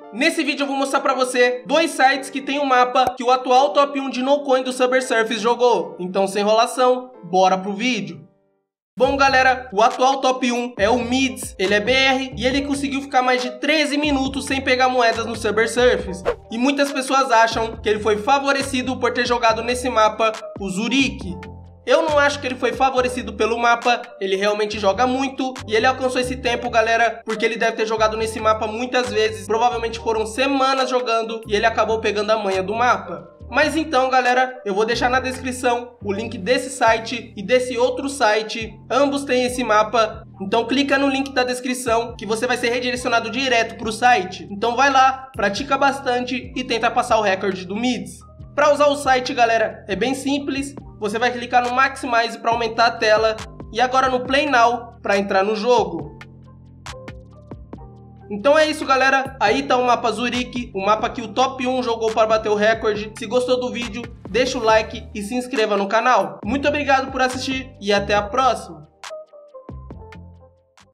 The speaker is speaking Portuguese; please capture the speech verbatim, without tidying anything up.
Nesse vídeo eu vou mostrar pra você dois sites que tem um mapa que o atual top um de no-coin do Subsurface jogou. Então sem enrolação, bora pro vídeo. Bom galera, o atual top um é o Mids, ele é B R e ele conseguiu ficar mais de treze minutos sem pegar moedas no Subsurface. E muitas pessoas acham que ele foi favorecido por ter jogado nesse mapa o Zurich. Eu não acho que ele foi favorecido pelo mapa, ele realmente joga muito e ele alcançou esse tempo, galera, porque ele deve ter jogado nesse mapa muitas vezes, provavelmente foram semanas jogando e ele acabou pegando a manha do mapa. Mas então, galera, eu vou deixar na descrição o link desse site e desse outro site, ambos têm esse mapa, então clica no link da descrição que você vai ser redirecionado direto para o site. Então vai lá, pratica bastante e tenta passar o recorde do Mids. Para usar o site, galera, é bem simples. Você vai clicar no Maximize para aumentar a tela e agora no Play Now para entrar no jogo. Então é isso, galera. Aí tá o mapa Zurich, o mapa que o top um jogou para bater o recorde. Se gostou do vídeo, deixa o like e se inscreva no canal. Muito obrigado por assistir e até a próxima.